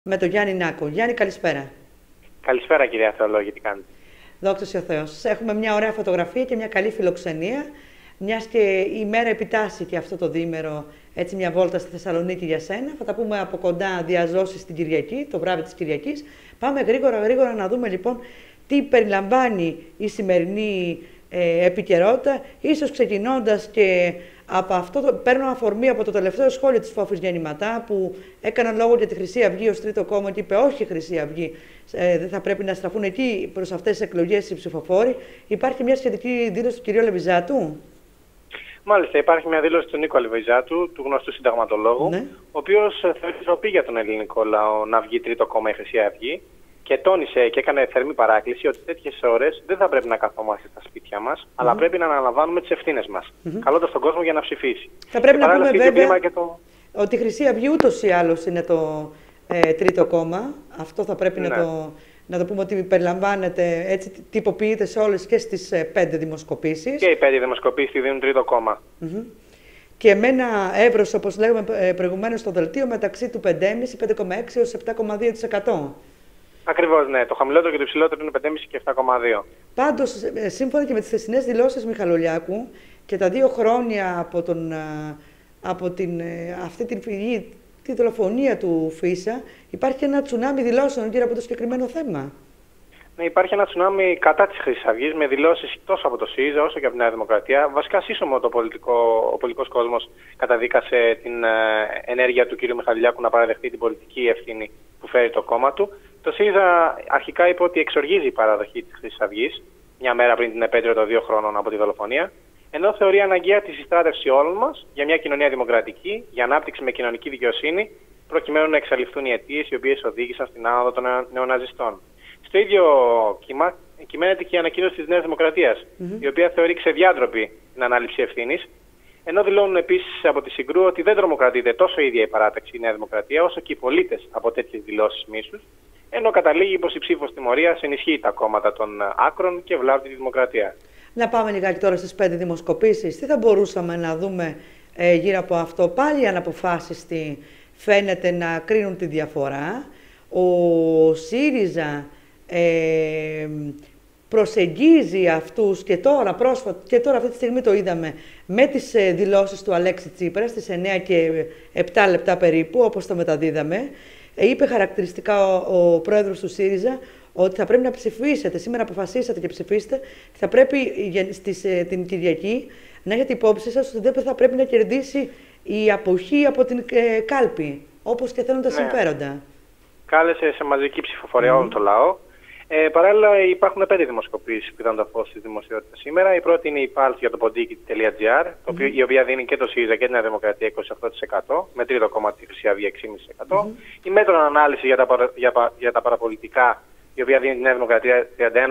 Με τον Γιάννη Νάκο. Γιάννη, καλησπέρα. Καλησπέρα, κυρία Θεολόγη, τι κάνετε? Δόξα ο Θεός. Έχουμε μια ωραία φωτογραφία και μια καλή φιλοξενία. Μιας και η μέρα επιτάσσει και αυτό το διήμερο, έτσι μια βόλτα στη Θεσσαλονίκη για σένα. Θα τα πούμε από κοντά διαζώσεις την Κυριακή, το βράδυ της Κυριακής. Πάμε γρήγορα να δούμε λοιπόν τι περιλαμβάνει η σημερινή επικαιρότητα, ίσως ξεκινώντας και από αυτό, παίρνω αφορμή από το τελευταίο σχόλιο της Φόφης Γεννηματά που έκαναν λόγο για τη Χρυσή Αυγή ως τρίτο κόμμα και είπε όχι Χρυσή Αυγή, δεν θα πρέπει να στραφούν εκεί προς αυτές τις εκλογές οι ψηφοφόροι. Υπάρχει μια σχετική δήλωση του κ. Λεβιζάτου. Μάλιστα, υπάρχει μια δήλωση του Νίκο Λεβιζάτου, του γνωστού συνταγματολόγου, Ναι. ο οποίος θεωρεί τροπή για τον ελληνικό λαό να βγει τρίτο κόμμα η Χρυσή Αυγή και τόνισε και έκανε θερμή παράκληση ότι τέτοιες ώρες δεν θα πρέπει να καθόμαστε στα σπίτια μας, αλλά πρέπει να αναλαμβάνουμε τις ευθύνες μας, καλώντας τον κόσμο για να ψηφίσει. Θα πρέπει και να πούμε βέβαια το... ότι η Χρυσή Αυγή ούτως ή άλλως είναι το τρίτο κόμμα. Αυτό θα πρέπει Ναι. να το πούμε ότι περιλαμβάνεται, έτσι τυποποιείται σε όλες και στις 5 δημοσκοπήσεις. Και οι 5 δημοσκοπήσεις τη δίνουν τρίτο κόμμα. Και με ένα εύρος, όπως λέγαμε προηγουμένως στο δελτίο, μεταξύ του 5,5, 5,6 έως 7,2%. Ακριβώς, ναι. Το χαμηλότερο και το υψηλότερο είναι 5,5 και 7,2. Πάντως, σύμφωνα και με τις χθεσινές δηλώσεις Μιχαλολιάκου και τα 2 χρόνια από αυτή την φυγή, τη δολοφονία του Φίσα, υπάρχει ένα τσουνάμι δηλώσεων γύρω από το συγκεκριμένο θέμα. Ναι, υπάρχει ένα τσουνάμι κατά της Χρυσής Αυγής με δηλώσεις τόσο από το ΣΥΡΙΖΑ όσο και από τη Νέα Δημοκρατία. Βασικά, σύσσωμο ο πολιτικός κόσμος καταδίκασε την ενέργεια του κ. Μιχαλολιάκου να παραδεχτεί την πολιτική ευθύνη που φέρει το κόμμα του. Το ΣΥΡΙΖΑ αρχικά είπε ότι εξοργίζει η παραδοχή της Χρυσής Αυγής, μια μέρα πριν την επέτειο των 2 χρόνων από τη δολοφονία, ενώ θεωρεί αναγκαία τη συστράτευση όλων μας για μια κοινωνία δημοκρατική, για ανάπτυξη με κοινωνική δικαιοσύνη, προκειμένου να εξαλειφθούν οι αιτίες οι οποίες οδήγησαν στην άνοδο των νεοναζιστών. Στο ίδιο κύμα κυμαίνεται και η ανακοίνωση της Νέας Δημοκρατίας, η οποία θεωρεί ξεδιάντροπη την ανάληψη ευθύνης, ενώ δηλώνουν επίσης από τη Συγκρού ότι δεν τρομοκρατείται τόσο η ίδια η παράταξη η Νέα Δημοκρατία, όσο και οι πολίτες από τέτοιες δηλώσεις μίσους, ενώ καταλήγει πως η ψήφος τιμωρίας ενισχύει τα κόμματα των άκρων και βλάπτει τη δημοκρατία. Να πάμε λιγάκι τώρα στις 5 δημοσκοπήσεις. Τι θα μπορούσαμε να δούμε γύρω από αυτό? Πάλι αναποφάσιστοι φαίνεται να κρίνουν τη διαφορά. Ο ΣΥΡΙΖΑ προσεγγίζει αυτούς και τώρα αυτή τη στιγμή το είδαμε με τις δηλώσεις του Αλέξη Τσίπρα στις 9 και 7 λεπτά περίπου, όπως το μεταδίδαμε. Είπε χαρακτηριστικά ο πρόεδρος του ΣΥΡΙΖΑ ότι θα πρέπει να ψηφίσετε. Σήμερα αποφασίσατε και ψηφίσετε. Θα πρέπει την Κυριακή να έχετε υπόψη σας ότι δεν θα πρέπει να κερδίσει η αποχή από την κάλπη, όπως και θέλουν τα συμφέροντα. Κάλεσε σε μαζική ψηφοφορία όλο το λαό. Παράλληλα, υπάρχουν 5 δημοσκοπήσεις που είδαν το φως στη δημοσιότητα σήμερα. Η πρώτη είναι η Pulse για το pondiki.gr, η οποία δίνει και το ΣΥΡΙΖΑ και την Νέα Δημοκρατία 28%, με τρίτο κόμμα τη Χρυσή Αυγή 6,5%. Η Μέτρων Ανάλυση για τα παραπολιτικά, η οποία δίνει την Νέα Δημοκρατία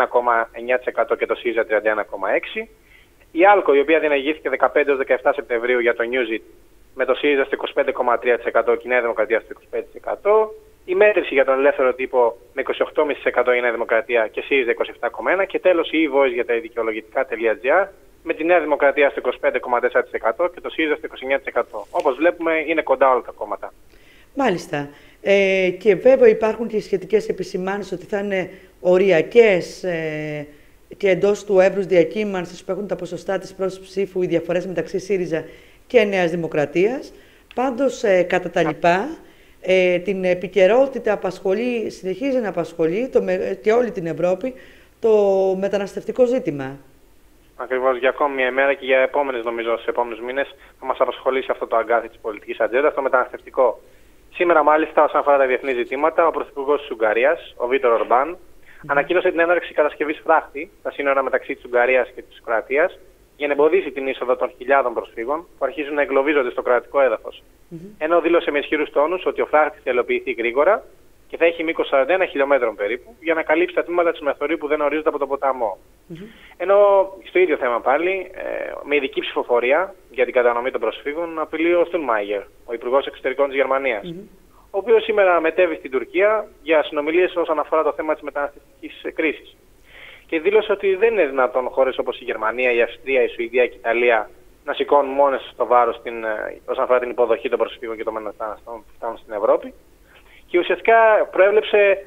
31,9% και το ΣΥΡΙΖΑ 31,6%. Η Άλκο, η οποία διενεργήθηκε 15-17 Σεπτεμβρίου για το Newsit, με το ΣΥΡΙΖΑ στο 25,3% και η Νέα Δημοκρατία στο 25%. Η Μέτρηση για τον ελεύθερο τύπο με 28,5% η Νέα Δημοκρατία και ΣΥΡΙΖΑ 27,1%. Και τέλος η e-voice για τα δικαιολογητικά.gr με τη Νέα Δημοκρατία στο 25,4% και το ΣΥΡΙΖΑ στο 29%. Όπως βλέπουμε είναι κοντά όλα τα κόμματα. Μάλιστα. Και βέβαια υπάρχουν και σχετικές επισημάνσεις ότι θα είναι οριακές και εντός του εύρους διακύμανσης που έχουν τα ποσοστά της πρόσωπης ψήφου οι διαφορές μεταξύ ΣΥΡΙΖΑ και Νέας Δημοκρατίας. Πάντως, κατά τα λοιπά, την επικαιρότητα συνεχίζει να απασχολεί και όλη την Ευρώπη το μεταναστευτικό ζήτημα. Ακριβώς, για ακόμη μια ημέρα και για επόμενες, νομίζω, στους επόμενους μήνες θα μας απασχολήσει αυτό το αγκάθι της πολιτικής ατζέντας, το μεταναστευτικό. Σήμερα, μάλιστα, όσον αφορά τα διεθνή ζητήματα, ο Πρωθυπουργός της Ουγγαρίας, ο Βίκτορ Ορμπάν, ανακοίνωσε την έναρξη κατασκευής φράχτη στα σύνορα μεταξύ της Ουγγαρίας και της Κροατίας για να εμποδίσει την είσοδο των χιλιάδων προσφύγων που αρχίζουν να εγκλωβίζονται στο κροατικό έδαφος. Ενώ δήλωσε με ισχυρούς τόνους ότι ο φράχτης θα υλοποιηθεί γρήγορα και θα έχει μήκος 41 χιλιόμετρων περίπου για να καλύψει τα τμήματα της μεθορίου που δεν ορίζονται από τον ποταμό. Ενώ στο ίδιο θέμα πάλι, με ειδική ψηφοφορία για την κατανομή των προσφύγων, απειλεί ο Στούνμαγερ, ο Υπουργός Εξωτερικών της Γερμανίας, ο οποίος σήμερα μετέβη στην Τουρκία για συνομιλίες όσον αφορά το θέμα της μεταναστευτικής κρίσης. Και δήλωσε ότι δεν είναι δυνατόν χώρες όπως η Γερμανία, η Αυστρία, η Σουηδία και η Ιταλία να σηκώνουν μόνες το βάρος όσον αφορά την υποδοχή των προσφύγων και των μεταναστών που φτάνουν στην Ευρώπη. και ουσιαστικά προέβλεψε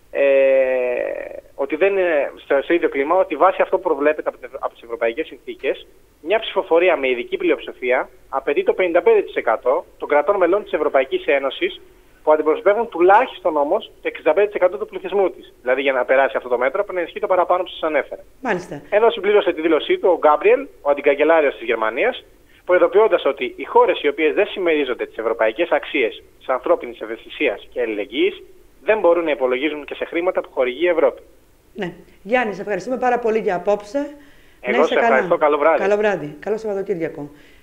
ότι δεν είναι στο ίδιο κλίμα, ότι βάσει αυτό που προβλέπεται από τις ευρωπαϊκές συνθήκες, μια ψηφοφορία με ειδική πλειοψηφία απαιτεί το 55% των κρατών μελών της Ευρωπαϊκής Ένωσης, που αντιπροσωπεύουν τουλάχιστον όμως το 65% του πληθυσμού της. Δηλαδή, για να περάσει αυτό το μέτρο, πρέπει να ενισχύει το παραπάνω που σας ανέφερα. Μάλιστα. Εδώ συμπλήρωσε τη δήλωσή του ο Γκάμπριελ, ο αντικαγκελάριος της Γερμανίας, προειδοποιώντας ότι οι χώρες οι οποίες δεν συμμερίζονται τις ευρωπαϊκές αξίες της ανθρώπινης ευαισθησίας και αλληλεγγύης δεν μπορούν να υπολογίζουν και σε χρήματα που χορηγεί η Ευρώπη. Ναι. Γιάννη, σε ευχαριστούμε πάρα πολύ για απόψε. Εγώ σε ευχαριστώ. Καλό βράδυ. Καλό βράδυ. Καλό Σαββατοκύριακο.